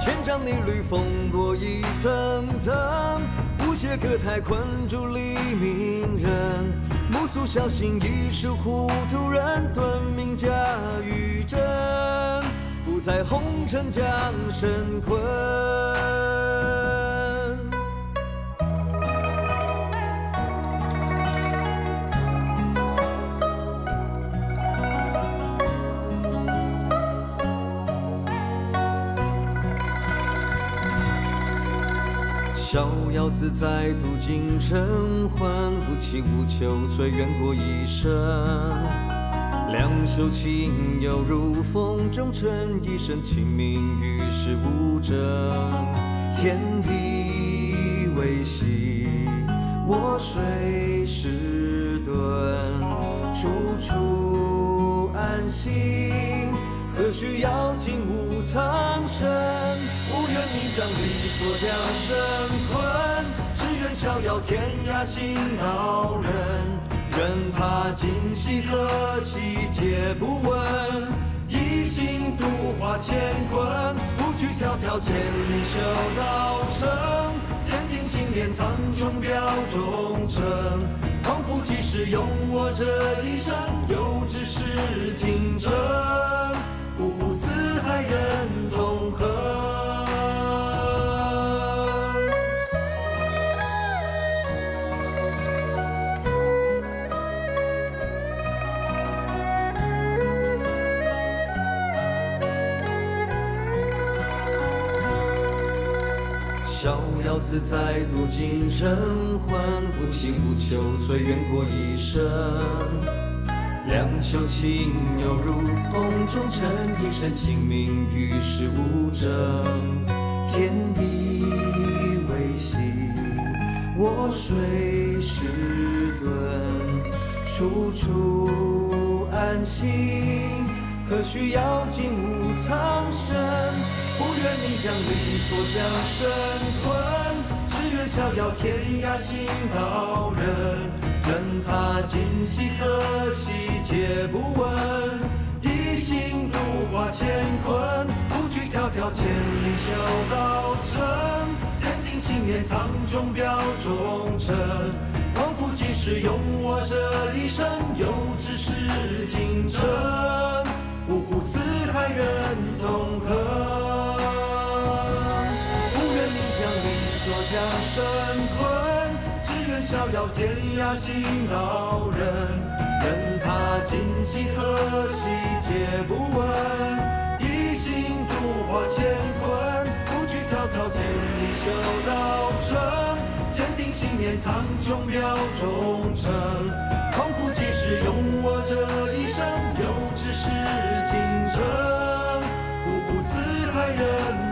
千丈泥绿风过一层层，无懈可汰困住黎明人。目宿小心已是糊涂人，敦明驾驭真，不在红尘将身困。逍遥自在渡尽尘寰，无期无求，随缘过一生。两袖清幽如风中尘，一身清明与世无争。天地为溪，我水是遁，处处安心。何须要尽无苍生？无愿你将理所将身困，只愿逍遥天涯行道人。任他今夕何夕皆不问，一心度化乾坤，不惧迢迢千里修道成。坚定信念苍穹表忠诚，匡扶济世用我这一生，有志是今生。五湖四海人纵横。逍遥自在渡尽尘寰，无期无求，随缘过一生。两袖清幽如风中尘，一身清明与世无争。天地为溪，我水是遁，处处安心。何须要尽无苍生？不愿你将理所将身困，只愿逍遥天涯行道人。任他今夕何夕皆不问，一心度化乾坤，不惧迢迢千里修道成。坚定信念苍穹表忠诚，匡扶济世用我这一生，有志是今生。五湖四海人纵横，不愿你将理所将身困，只愿逍遥天涯行道人。任他今夕何夕皆不问，一心度化乾坤，不惧迢迢千里修道成。坚定信念苍穹表忠诚，匡扶济世用我这一生，有志是今生。五湖四海人